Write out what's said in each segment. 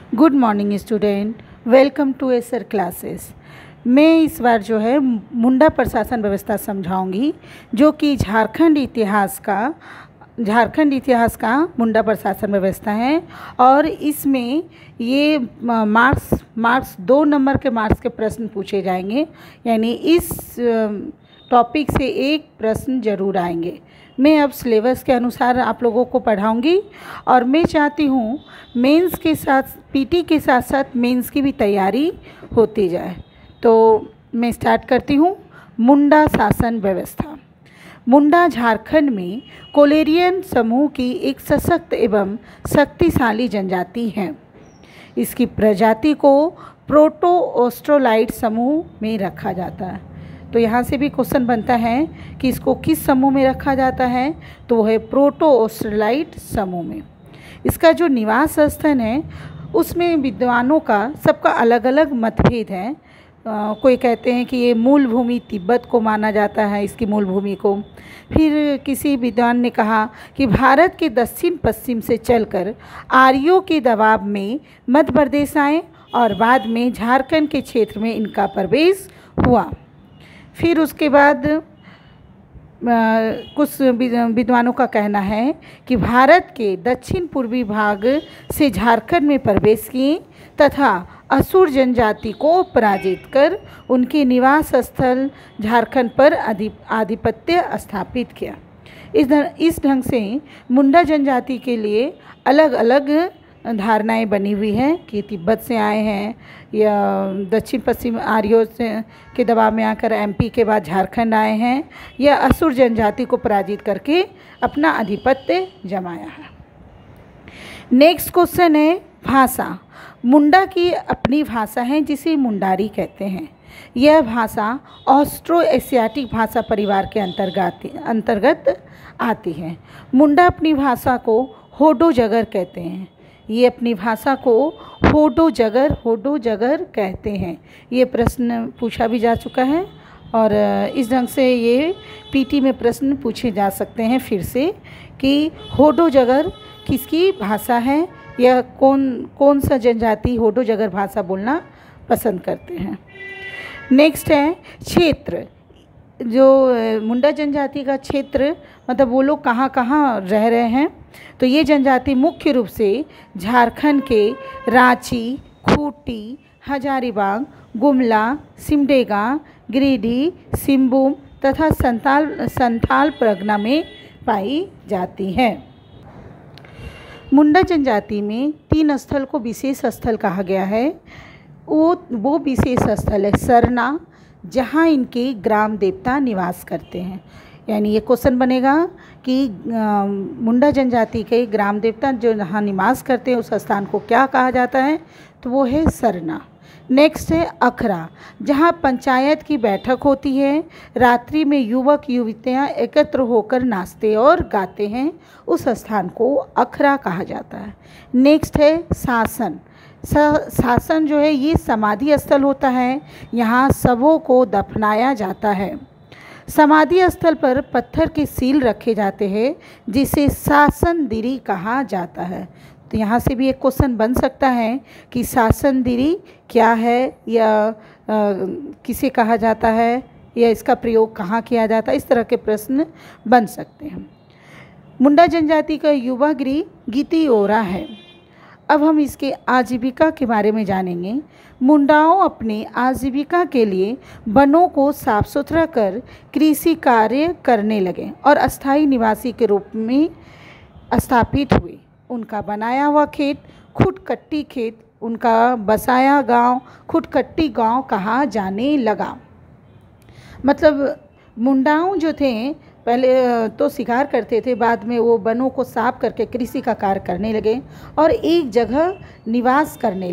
Good morning student, welcome to Acer classes. मैं इस बार जो है मुंडा प्रशासन व्यवस्था समझाऊंगी, जो कि झारखंड इतिहास का मुंडा प्रशासन व्यवस्था है। और इसमें ये मार्क्स 2 नंबर के मार्क्स के प्रश्न पूछे जाएंगे, यानी इस टॉपिक से एक प्रश्न जरूर आएंगे। मैं अब सिलेबस के अनुसार आप लोगों को पढ़ाऊंगी और मैं चाहती हूँ मेंस के साथ पीटी के साथ साथ मेंस की भी तैयारी होती जाए। तो मैं स्टार्ट करती हूँ। मुंडा शासन व्यवस्था। मुंडा झारखंड में कोलेरियन समूह की एक सशक्त एवं शक्तिशाली जनजाति है। इसकी प्रजाति को प्रोटो ऑस्ट्रोलाइट समूह में रखा जाता है। तो यहाँ से भी क्वेश्चन बनता है कि इसको किस समूह में रखा जाता है, तो वो है प्रोटो ऑस्ट्रोलाइट समूह में। इसका जो निवास स्थान है उसमें विद्वानों का सबका अलग अलग मतभेद है। कोई कहते हैं कि ये मूल भूमि तिब्बत को माना जाता है, इसकी मूल भूमि को। फिर किसी विद्वान ने कहा कि भारत के दक्षिण पश्चिम से चलकर आर्यों के दबाव में मध्य प्रदेश आए और बाद में झारखंड के क्षेत्र में इनका प्रवेश हुआ। फिर उसके बाद कुछ विद्वानों का कहना है कि भारत के दक्षिण पूर्वी भाग से झारखंड में प्रवेश किए तथा असुर जनजाति को पराजित कर उनके निवास स्थल झारखंड पर आधिपत्य स्थापित किया। इस ढंग से मुंडा जनजाति के लिए अलग अलग धारणाएं बनी हुई हैं कि तिब्बत से आए हैं या दक्षिण पश्चिम आर्यों से के दबाव में आकर एमपी के बाद झारखंड आए हैं, या असुर जनजाति को पराजित करके अपना आधिपत्य जमाया है। नेक्स्ट क्वेश्चन है भाषा। मुंडा की अपनी भाषा है जिसे मुंडारी कहते हैं। यह भाषा ऑस्ट्रो एशियाटिक भाषा परिवार के अंतर्गत आती है। मुंडा अपनी भाषा को होडो जगर कहते हैं। ये अपनी भाषा को होडो जगर कहते हैं। ये प्रश्न पूछा भी जा चुका है और इस ढंग से ये पीटी में प्रश्न पूछे जा सकते हैं फिर से कि होडो जगर किसकी भाषा है, या कौन सा जनजाति होडो जगर भाषा बोलना पसंद करते हैं। नेक्स्ट है क्षेत्र। जो मुंडा जनजाति का क्षेत्र, मतलब वो लोग कहाँ कहाँ रह रहे हैं, तो ये जनजाति मुख्य रूप से झारखंड के रांची, खूंटी, हजारीबाग, गुमला, सिमडेगा, गिरिडीह, सिंहभूम तथा संथाल परगना में पाई जाती है। मुंडा जनजाति में 3 स्थल को विशेष स्थल कहा गया है। वो विशेष स्थल है सरना, जहाँ इनके ग्राम देवता निवास करते हैं। यानी ये क्वेश्चन बनेगा कि मुंडा जनजाति के ग्राम देवता जो यहाँ निवास करते हैं उस स्थान को क्या कहा जाता है, तो वो है सरना। नेक्स्ट है अखरा, जहाँ पंचायत की बैठक होती है। रात्रि में युवक युवतियाँ एकत्र होकर नाचते और गाते हैं, उस स्थान को अखरा कहा जाता है। नेक्स्ट है शासन। शासन जो है ये समाधि स्थल होता है। यहाँ शवों को दफनाया जाता है। समाधि स्थल पर पत्थर के सील रखे जाते हैं जिसे शासनदिरी कहा जाता है। तो यहाँ से भी एक क्वेश्चन बन सकता है कि शासनदिरी क्या है, या किसे कहा जाता है, या इसका प्रयोग कहाँ किया जाता है। इस तरह के प्रश्न बन सकते हैं। मुंडा जनजाति का युवा गृह गीतियोरा है। अब हम इसके आजीविका के बारे में जानेंगे। मुंडाओं अपने आजीविका के लिए वनों को साफ सुथरा कर कृषि कार्य करने लगे और अस्थायी निवासी के रूप में स्थापित हुए। उनका बनाया हुआ खेत खुटकट्टी खेत, उनका बसाया गांव खुटकट्टी गांव कहा जाने लगा। मतलब मुंडाओं जो थे पहले तो शिकार करते थे, बाद में वो वनों को साफ करके कृषि का कार्य करने लगे और एक जगह निवास करने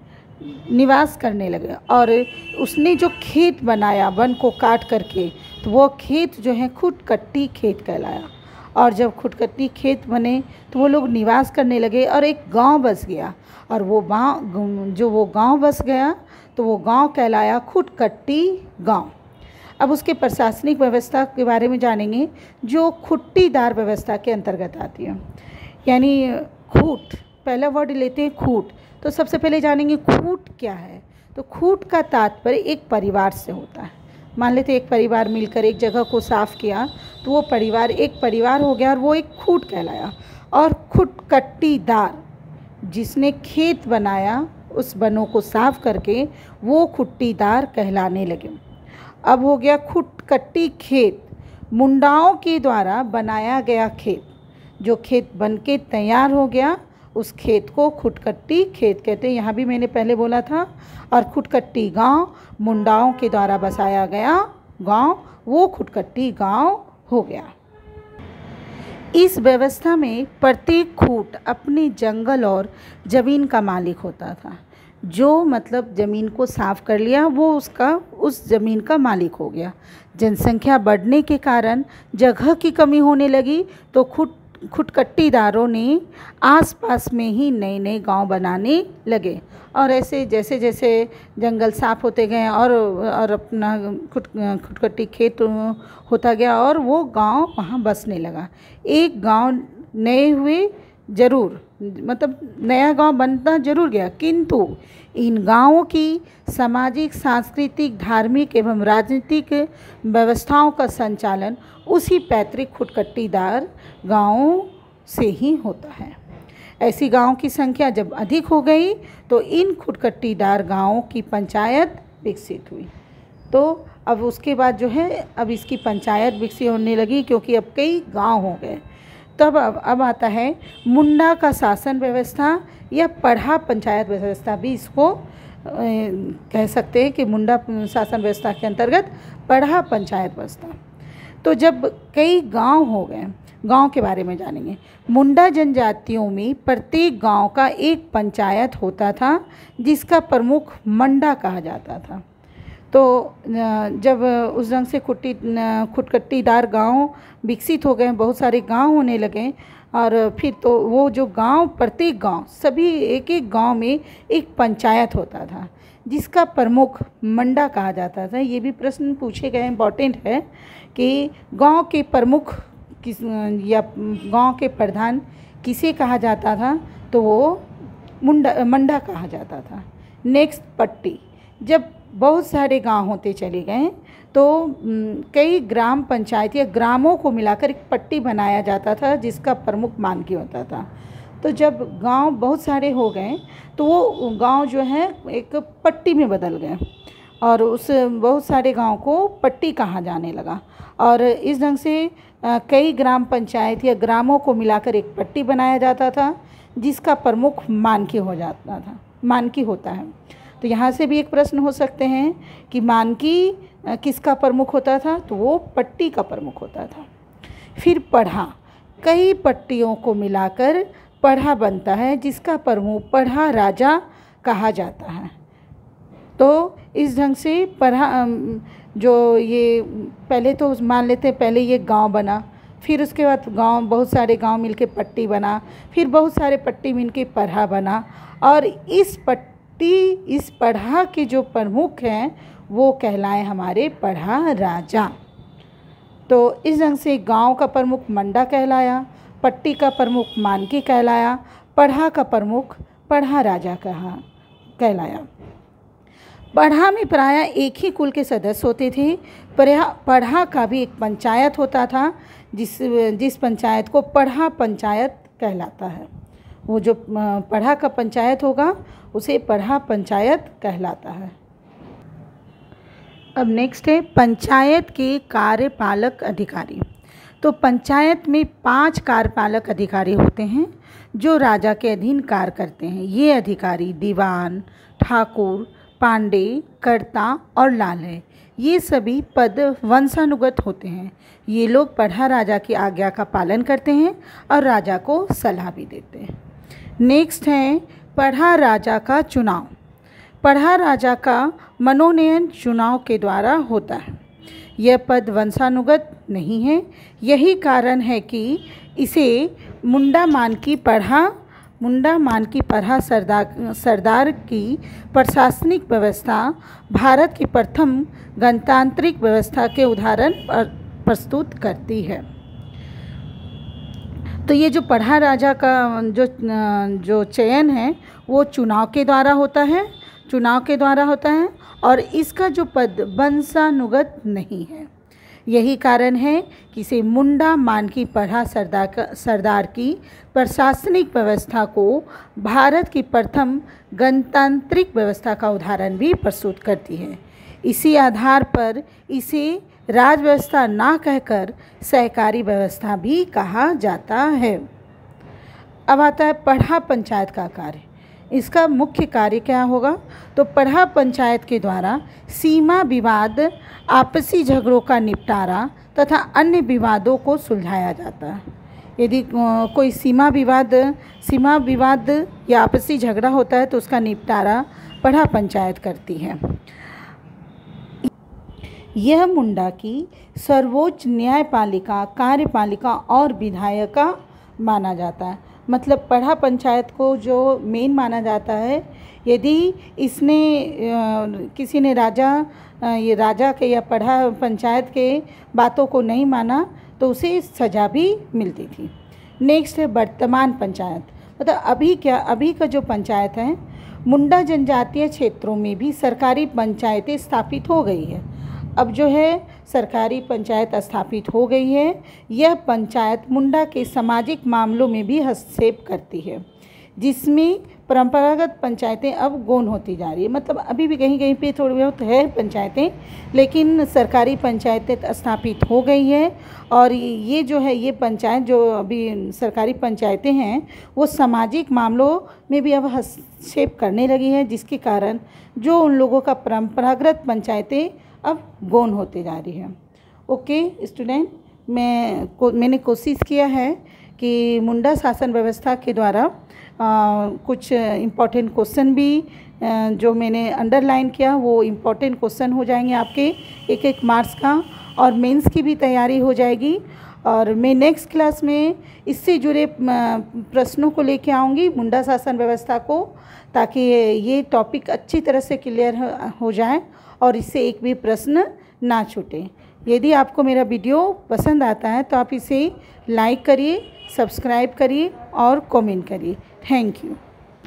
लगे। और उसने जो खेत बनाया वन को काट करके, तो वो खेत जो है खुटकट्टी खेत कहलाया। और जब खुटकट्टी खेत बने तो वो लोग निवास करने लगे और एक गांव बस गया, और वो गांव बस गया तो वो गांव कहलाया खुटकट्टी गांव। अब उसके प्रशासनिक व्यवस्था के बारे में जानेंगे, जो खुट्टीदार व्यवस्था के अंतर्गत आती है। यानी खूट पहला वर्ड लेते हैं खूट। तो सबसे पहले जानेंगे खूट क्या है। तो खूट का तात्पर्य एक परिवार से होता है। मान लेते एक परिवार मिलकर एक जगह को साफ़ किया तो वो परिवार एक परिवार हो गया और वो एक खूट कहलाया। और खुटकट्टीदार, जिसने खेत बनाया उस वनों को साफ करके वो खुट्टीदार कहलाने लगे। अब हो गया खुटकट्टी खेत, मुंडाओं के द्वारा बनाया गया खेत। जो खेत बन के तैयार हो गया उस खेत को खुटकट्टी खेत कहते हैं। यहाँ भी मैंने पहले बोला था। और खुटकट्टी गांव, मुंडाओं के द्वारा बसाया गया गांव, वो खुटकट्टी गांव हो गया। इस व्यवस्था में प्रत्येक खूट अपने जंगल और ज़मीन का मालिक होता था। जो मतलब ज़मीन को साफ कर लिया वो उस ज़मीन का मालिक हो गया। जनसंख्या बढ़ने के कारण जगह की कमी होने लगी तो खुटकट्टीदारों ने आसपास में ही नए नए गांव बनाने लगे। और ऐसे जैसे जैसे जंगल साफ होते गए और अपना खुटकट्टी खेत होता गया और वो गांव वहाँ बसने लगा। एक गांव नए हुए ज़रूर, मतलब नया गांव बनता ज़रूर गया, किंतु इन गांवों की सामाजिक, सांस्कृतिक, धार्मिक एवं राजनीतिक व्यवस्थाओं का संचालन उसी पैतृक खुटकट्टीदार गांवों से ही होता है। ऐसी गांवों की संख्या जब अधिक हो गई तो इन खुटकट्टीदार गांवों की पंचायत विकसित हुई। तो अब उसके बाद जो है अब इसकी पंचायत विकसित होने लगी क्योंकि अब कई गांव हो गए। तब अब आता है मुंडा का शासन व्यवस्था या पढ़ा पंचायत व्यवस्था, भी इसको कह सकते हैं कि मुंडा शासन व्यवस्था के अंतर्गत पढ़ा पंचायत व्यवस्था। तो जब कई गांव हो गए, गांव के बारे में जानेंगे। मुंडा जनजातियों में प्रत्येक गांव का एक पंचायत होता था जिसका प्रमुख मंडा कहा जाता था। तो जब उस ढंग से खुटकट्टीदार गांव विकसित हो गए, बहुत सारे गांव होने लगे और फिर तो वो जो गांव, प्रत्येक गांव, सभी एक एक गांव में एक पंचायत होता था जिसका प्रमुख मंडा कहा जाता था। ये भी प्रश्न पूछे गए, इम्पॉर्टेंट है कि गांव के प्रमुख किस या गांव के प्रधान किसे कहा जाता था, तो वो मंडा कहा जाता था। नेक्स्ट पट्टी। जब बहुत सारे गांव होते चले गए तो कई ग्राम पंचायत या ग्रामों को मिलाकर एक पट्टी बनाया जाता था जिसका प्रमुख मानकी होता था। तो जब गांव बहुत सारे हो गए तो वो गांव जो है एक पट्टी में बदल गए और उस बहुत सारे गांव को पट्टी कहा जाने लगा। और इस ढंग से कई ग्राम पंचायत या ग्रामों को मिलाकर एक पट्टी बनाया जाता था जिसका प्रमुख मानकी हो जाता था, मानकी होता है। तो यहाँ से भी एक प्रश्न हो सकते हैं कि मानकी किसका प्रमुख होता था, तो वो पट्टी का प्रमुख होता था। फिर पढ़ा, कई पट्टियों को मिलाकर पढ़ा बनता है जिसका प्रमुख पढ़ा राजा कहा जाता है। तो इस ढंग से पढ़ा जो ये पहले तो मान लेते हैं पहले ये गांव बना, फिर उसके बाद गांव, बहुत सारे गांव मिलके पट्टी बना, फिर बहुत सारे पट्टी मिलके पढ़ा बना और इस पढ़ा के जो प्रमुख हैं वो कहलाए हमारे पढ़ा राजा। तो इस ढंग से गांव का प्रमुख मंडा कहलाया, पट्टी का प्रमुख मानकी कहलाया, पढ़ा का प्रमुख पढ़ा राजा कहलाया। पढ़ा में प्रायः एक ही कुल के सदस्य होते थे। पढ़ा का भी एक पंचायत होता था जिस पंचायत को पढ़ा पंचायत कहलाता है। वो जो पढ़ा का पंचायत होगा उसे पढ़ा पंचायत कहलाता है। अब नेक्स्ट है पंचायत के कार्यपालक अधिकारी। तो पंचायत में 5 कार्यपालक अधिकारी होते हैं जो राजा के अधीन कार्य करते हैं। ये अधिकारी दीवान, ठाकुर, पांडे, कर्ता और लाल है। ये सभी पद वंशानुगत होते हैं। ये लोग पढ़ा राजा की आज्ञा का पालन करते हैं और राजा को सलाह भी देते हैं। नेक्स्ट है पढ़ा राजा का चुनाव। पढ़ा राजा का मनोनयन चुनाव के द्वारा होता है। यह पद वंशानुगत नहीं है। यही कारण है कि इसे मुंडा मानकी पढ़ा सरदार की प्रशासनिक व्यवस्था भारत की प्रथम गणतांत्रिक व्यवस्था के उदाहरण प्रस्तुत करती है। तो ये जो पढ़ा राजा का जो चयन है वो चुनाव के द्वारा होता है और इसका जो पद वंशानुगत नहीं है। यही कारण है कि इसे मुंडा मान की पढ़ा सरदार की प्रशासनिक व्यवस्था को भारत की प्रथम गणतांत्रिक व्यवस्था का उदाहरण भी प्रस्तुत करती है। इसी आधार पर इसे राज व्यवस्था ना कहकर सहकारी व्यवस्था भी कहा जाता है। अब आता है पढ़ा पंचायत का कार्य। इसका मुख्य कार्य क्या होगा? तो पढ़ा पंचायत के द्वारा सीमा विवाद, आपसी झगड़ों का निपटारा तथा अन्य विवादों को सुलझाया जाता है। यदि कोई सीमा विवाद या आपसी झगड़ा होता है तो उसका निपटारा पढ़ा पंचायत करती है। यह मुंडा की सर्वोच्च न्यायपालिका, कार्यपालिका और विधायिका माना जाता है। मतलब पढ़ा पंचायत को जो मेन माना जाता है, यदि इसने किसी ने राजा के या पढ़ा पंचायत के बातों को नहीं माना तो उसे सज़ा भी मिलती थी। नेक्स्ट है वर्तमान पंचायत। मतलब अभी का जो पंचायत है, मुंडा जनजातीय क्षेत्रों में भी सरकारी पंचायतें स्थापित हो गई है। अब जो है सरकारी पंचायत स्थापित हो गई है। यह पंचायत मुंडा के सामाजिक मामलों में भी हस्तक्षेप करती है, जिसमें परंपरागत पंचायतें अब गौण होती जा रही है। मतलब अभी भी कहीं कहीं पे थोड़ी बहुत है पंचायतें, लेकिन सरकारी पंचायतें स्थापित हो गई है। और ये जो है ये पंचायत जो अभी सरकारी पंचायतें हैं वो सामाजिक मामलों में भी अब हस्तक्षेप करने लगी है, जिसके कारण जो उन लोगों का परंपरागत पंचायतें अब गौण होते जा रही है। ओके स्टूडेंट, मैंने कोशिश किया है कि मुंडा शासन व्यवस्था के द्वारा कुछ इम्पॉर्टेंट क्वेश्चन भी जो मैंने अंडरलाइन किया वो इम्पॉर्टेंट क्वेश्चन हो जाएंगे आपके 1-1 मार्क्स का, और मेंस की भी तैयारी हो जाएगी। और मैं नेक्स्ट क्लास में इससे जुड़े प्रश्नों को लेके आऊँगी, मुंडा शासन व्यवस्था को, ताकि ये टॉपिक अच्छी तरह से क्लियर हो जाए और इससे एक भी प्रश्न ना छूटे। यदि आपको मेरा वीडियो पसंद आता है तो आप इसे लाइक करिए, सब्सक्राइब करिए और कमेंट करिए। Thank you.